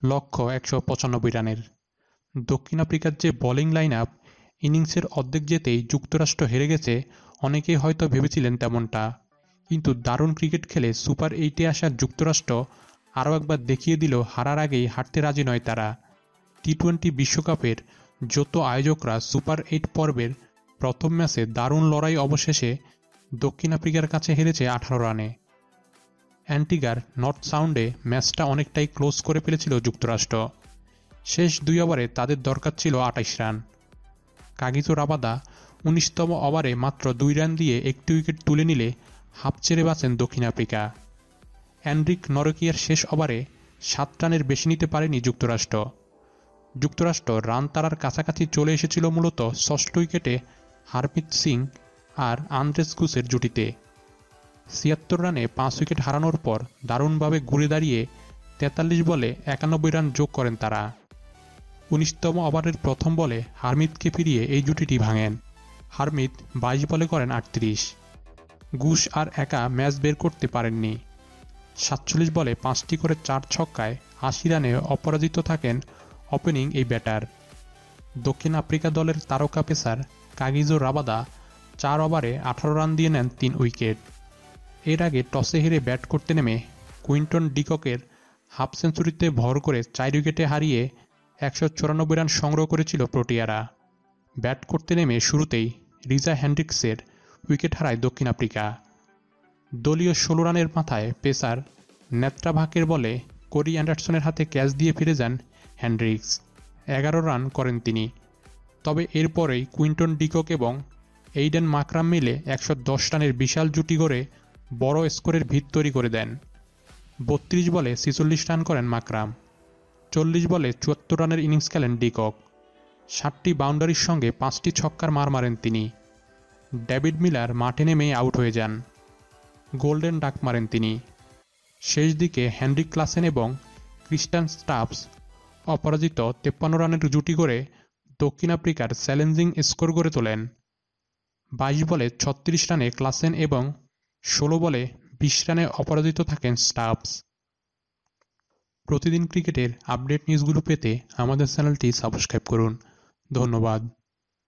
লক্ষ্য ১৯৫ রানের। দক্ষিণ আফ্রিকার যে বোলিং লাইন আপ, ইনিংসের অর্ধেক যেতেই যুক্তরাষ্ট্র হেরে গেছে, অনেকেই হয়তো ভেবেছিলেন তেমনটা। কিন্তু দারুণ ক্রিকেট খেলে সুপার 8-এ আসা যুক্তরাষ্ট্র আরও একবার দেখিয়ে দিল হারার আগেই হারতে রাজি নয় তারা। টি-20 বিশ্বকাপের যত আয়োজকরা সুপার 8 পর্বের প্রথম ম্যাচে দারুণ লড়াই অবশেষে দক্ষিণ আফ্রিকার কাছে হেরেছে 18 রানে। অ্যান্টিগার নর্থ সাউন্ডে ম্যাচটা অনেকটাই ক্লোজ করে ফেলেছিল যুক্তরাষ্ট্র। শেষ 2 ওভারে তাদের দরকার ছিল 28 রান। কাগিজো রাবাদা 19তম ওভারে মাত্র 2 রান দিয়ে একটি উইকেট তুলে নিলে হাফ ছেড়ে বাঁচেন দক্ষিণ আফ্রিকা। অ্যান্ড্রিক নরকিয়ার শেষ ওভারে 7 রানের বেশি নিতে পারেনি যুক্তরাষ্ট্র। যুক্তরাষ্ট্র রান তাড়ার কাছাকাছি চলে এসেছিল মূলত ষষ্ঠ উইকেটে হারমিত সিং আর আন্দ্রেস গুসের জুটিতে। ৭৬ রানে 5 উইকেট হারানোর পর দারুণভাবে ঘুরে দাঁড়িয়ে ৪৩ বলে ৯১ রান যোগ করেন তারা। ১৯তম ওভারের প্রথম বলে হারমিতকে ফিরিয়ে এই জুটিটি ভাঙেন। হারমিত ২২ বলে করেন ৩৮। গুস আর একা ম্যাচ বের করতে পারেননি। ৪৭ বলে 5টি করে 4 ছক্কায় ৮০ রানে অপরাজিত থাকেন ওপেনিং এই ব্যাটার। দক্ষিণ আফ্রিকা দলের তারকা পেসার কাগিজো রাবাদা 4 ওভারে 18 রান দিয়ে নেন 3 উইকেট। এর আগে টসে হেরে ব্যাট করতে নেমে কুইন্টন ডিককের হাফ সেঞ্চুরিতে ভর করে 4 উইকেটে হারিয়ে ১৯৪ রান সংগ্রহ করেছিল প্রোটিয়ারা। ব্যাট করতে নেমে শুরুতেই রিজা হেন্ড্রিক্সের উইকেট হারায় দক্ষিণ আফ্রিকা। দলীয় 16 রানের মাথায় পেসার নেত্রাভাকের বলে কোরি অ্যান্ডারসনের হাতে ক্যাচ দিয়ে ফিরে যান হেন্ড্রিক্স। 11 রান করেন তিনি। তবে এরপরেই কুইন্টন ডিকক এবং এইডেন মাকরাম মিলে ১১০ রানের বিশাল জুটি গড়ে বড় স্কোরের ভিত তৈরি করে দেন। ৩২ বলে ৪৬ রান করেন মাকরাম। ৪০ বলে ৭৪ রানের ইনিংস খেলেন ডিকক। 7টি বাউন্ডারির সঙ্গে 5টি ছক্কার মার মারেন তিনি। ডেভিড মিলার মাঠে নেমেই আউট হয়ে যান। গোল্ডেন ডাক মারেন তিনি। শেষ দিকে হেনরিক ক্লাসেন এবং ক্রিস্টান স্টাফস অপরাজিত 53 রানের জুটি গড়ে দক্ষিণ আফ্রিকার চ্যালেঞ্জিং স্কোর গড়ে তোলেন। 22 বলে 36 রানে ক্লাসেন এবং 16 বলে 20 রানে অপরাজিত থাকেন স্টাফস। প্রতিদিন ক্রিকেটের আপডেট নিউজগুলো পেতে আমাদের চ্যানেলটি সাবস্ক্রাইব করুন। ধন্যবাদ।